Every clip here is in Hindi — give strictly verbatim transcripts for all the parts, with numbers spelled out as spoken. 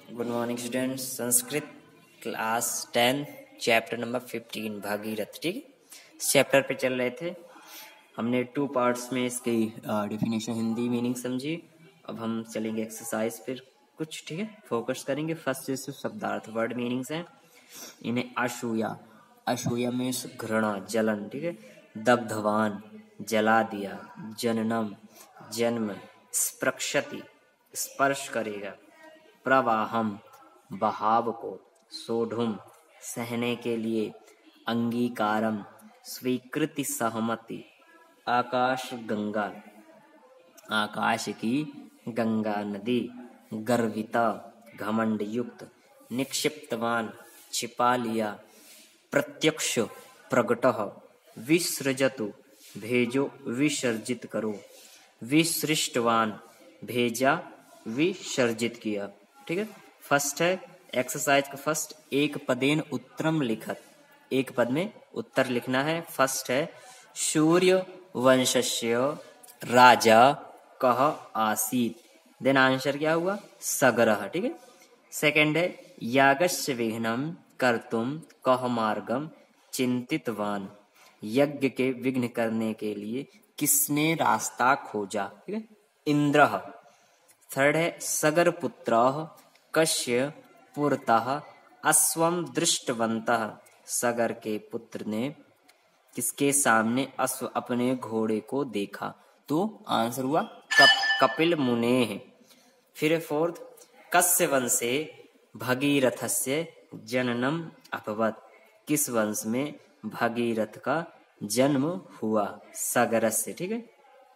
Good morning students. Sanskrit class ten chapter number fifteen Bhagirath. ठीक है, इस चैप्टर पे चल रहे थे। हमने टू पार्ट्स में इसकी डेफिनेशन हिंदी मीनिंग समझी। अब हम चलेंगे एक्सरसाइज पर कुछ। ठीक है, फोकस करेंगे। फर्स्ट से शब्दार्थ वर्ड मीनिंग्स हैं। इन्हें असूया, असूया में घृणा जलन। ठीक है, दग्धवान जला दिया, जननम जन्म, स्पृक्षति स्पर्श करेगा, प्रवाहम बहाव को, सोढ़ुम सहने के लिए, अंगीकारम स्वीकृति सहमति, आकाश गंगा आकाश की गंगा नदी, गर्विता घमंड युक्त, निक्षिप्तवान छिपा लिया, प्रत्यक्ष प्रगटः, विसृजतु भेजो विसर्जित करो, विसृष्टवान भेजा विसर्जित किया। ठीक है, फर्स्ट है एक्सरसाइज का फर्स्ट, एक पदेन उत्तरम लिखत, एक पद में उत्तर लिखना है। फर्स्ट है सूर्य वंशस्य राजा कह आसीत, देन आंसर क्या हुआ सगरः। ठीक है, सेकंड है यागस्य विघ्नम कर्तुम कह मार्गम चिंतितवान, यज्ञ के विघ्न करने के लिए किसने रास्ता खोजा। ठीक है, इंद्रः। थर्ड है सगर पुत्र कश्य पुरतः अश्वम दृष्टवन्तः, सगर के पुत्र ने किसके सामने अश्व अपने घोड़े को देखा, तो आंसर हुआ कप, कपिल मुनेः। फिर फोर्थ कस्य वंशे भगीरथस्य जननम अभवत्, किस वंश में भगीरथ का जन्म हुआ, सगरस्य। ठीक है,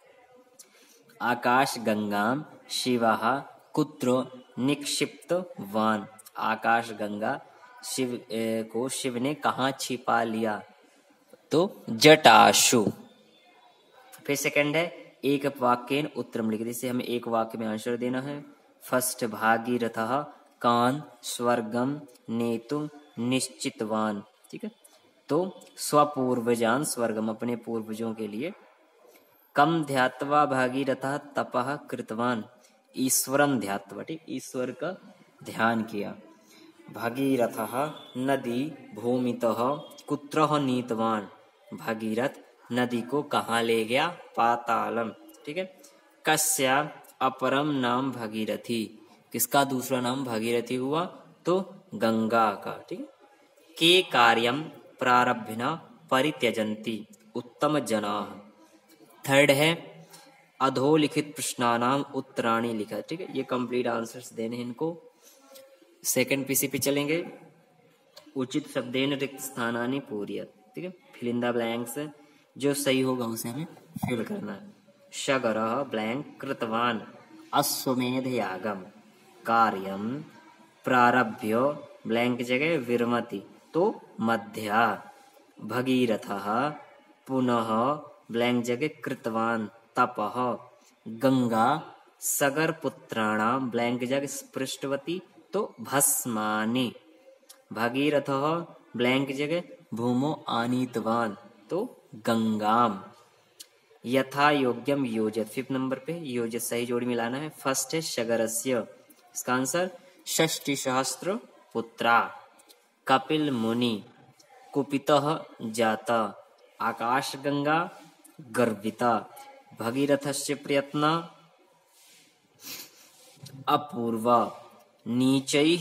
आकाश गंगाम शिवः कुत्र निक्षिप्तवान, आकाश गंगा शिव ए, को शिव ने कहाँ छिपा लिया, तो जटाशु। फिर सेकंड है एक वाक्येन उत्तरम लिखित, इसे हमें एक वाक्य में आंसर देना है। फर्स्ट भागीरथः कान स्वर्गम नेतुम निश्चितवान। ठीक है, तो स्वपूर्वजान स्वर्गम, अपने पूर्वजों के लिए, कम ध्यात्वा भागीरथः तपः कृतवान, ईश्वरम ध्यात्वा। ठीक, ईश्वर का ध्यान किया। भागीरथः नदी भूमितः कुत्रः नीतवान, भागीरथ नदी को कहाँ ले गया, पातालम। ठीक है, कस्या अपरम नाम भागीरथी, किसका दूसरा नाम भागीरथी हुआ, तो गंगा का। ठीक है, के कार्यम प्रारभ्य परित्यजन्ति उत्तम जनाः। थर्ड है अधोलिखित प्रश्नानाम उत्तराणी लिखा। ठीक है, ये कंप्लीट आंसर्स देने हैं इनको। सेकंड पीसी पे चलेंगे। उचित शब्देन रिक्त स्थानानि पूर्यत। ठीक है, फिल इन द ब्लैंक्स, जो सही होगा उसे हमें फिल करना है। शगरः ब्लैंक कृतवान अश्वमेध यागम, कार्यम प्रारभ्य ब्लैंक जगह विरमति, तो मध्या, भगीरथः पुनः ब्लैंक जगह कृतवान तपः, गंगा सगर पुत्राणाम ब्लैंक जगह स्पृष्टवती, तो भस्मानि, भगीरथः ब्लैंक जगह भूमो आनीतवान, तो गंगाम, यथा योग्यम योजत। फिफ्थ नंबर पे योजत सही जोड़ी मिलाना है। फर्स्ट है शगरस्य, इसका आंसर षष्टि सहस्त्र पुत्रा, कपिल मुनि कुपितः जाता, आकाश गंगा गर्विता, भगीरथस्य प्रयत्न अपूर्व, नीचैः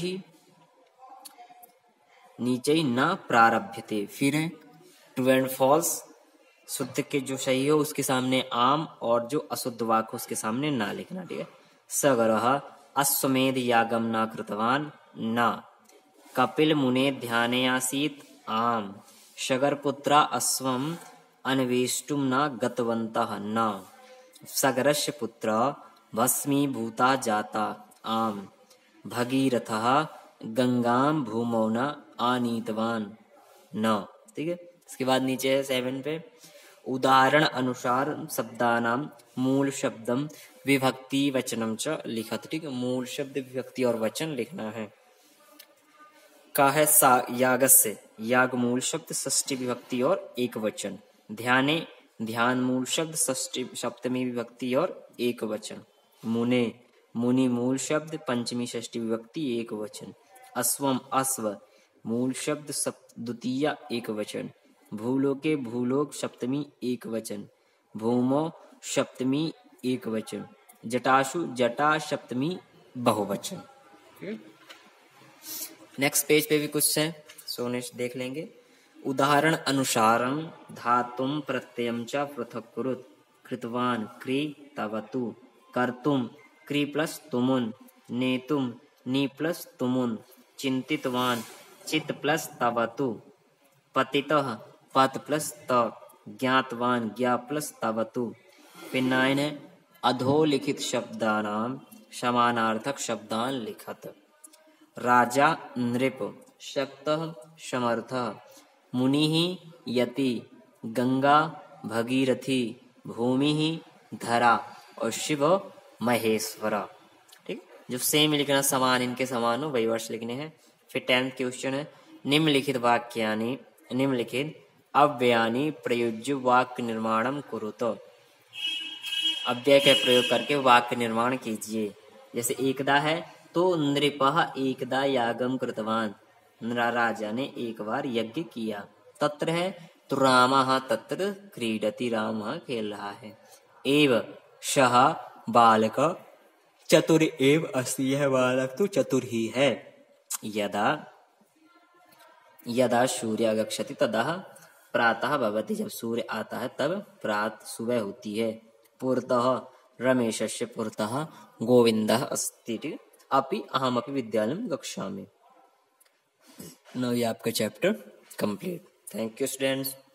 नीचैः न प्रारभ्यते। फिर है ट्रू एंड फॉल्स, शुद्ध के जो सही हो उसके सामने आम, और जो अशुद्ध वाक्य उसके सामने ना लिखना। ठीक है, सगरः अश्वमेध यागम न कृतवान न, कपिल मुने ध्याने आसीत आम, शगर पुत्रा अश्वम अन्वेष्टुम न गतवन्तः न, सगरस्य पुत्र भस्मीभूता जाता आम, भगीरथः गंगाम भूमौ न आनीतवान न। ठीक है, इसके बाद नीचे है सेवन पे उदाहरण अनुसार शब्दानाम मूल शब्दम विभक्ति वचनम च लिखत। ठीक है, मूल शब्द विभक्ति और वचन लिखना है। का है सा यागस्य, याग मूल शब्द षष्ठी विभक्ति और एक वचन। ध्याने ध्यान मूल शब्द षष्ठी सप्तमी विभक्ति और एक वचन। मुने मुनि मूल शब्द पंचमी षष्ठी विभक्ति एक वचन। अश्वम अश्व मूल शब्द द्वितीया एक वचन। भूलोके भूलोक सप्तमी एक वचन। भूमो सप्तमी एक वचन। जटाशु जटा सप्तमी बहुवचन। नेक्स्ट पेज पे भी कुछ है, सो नेक्स्ट देख लेंगे। उदाहरण अनुसारम धातुम प्रत्ययम च पृथक कुरुत। कृतवान क्री तवतु। कर्तुम क्री प्लस तुमुन। नेतुम नी प्लस तुमुन। चिंतितवान चित प्लस तवतु। पतितः पत प्लस त। ज्ञातवान ज्ञा प्लस तवतु। फिर नाइन है अधोलिखित शब्दानाम समानार्थक शब्दान लिखत। राजा नृप। शक्तः समर्थः। मुनिः यति। गंगा भगीरथी। भूमि धरा और शिव महेश्वरा। ठीक, जो सेम लिखना समान इनके समान हो वही वर्ष लिखने हैं। फिर टेंथ क्वेश्चन है निम्नलिखित वाक्यानि निम्नलिखित अव्ययानि प्रयुज्य वाक्य निर्माणम कुरुतो। अव्यय का प्रयोग करके वाक्य निर्माण कीजिए। जैसे एकदा है तो नृपः एकदा यागम कृतवान। राजा ने एक बार यज्ञ किया। तत्र है तो रामः तत्र क्रीडति, राम खेल रहा है। एव सः बालक चतुर एव अस्ति, यह बालक तो चतुर ही है। यदा यदा सूर्य गच्छति तदा प्रातः भवति, जब सूर्य आता है तब प्रात सुबह होती है। पुरतः रमेशस्य पुरतः गोविंदः अस्ति। अपि अहमपि विद्यालयं गच्छामि। नाउ ये आपका chapter complete. Thank you students.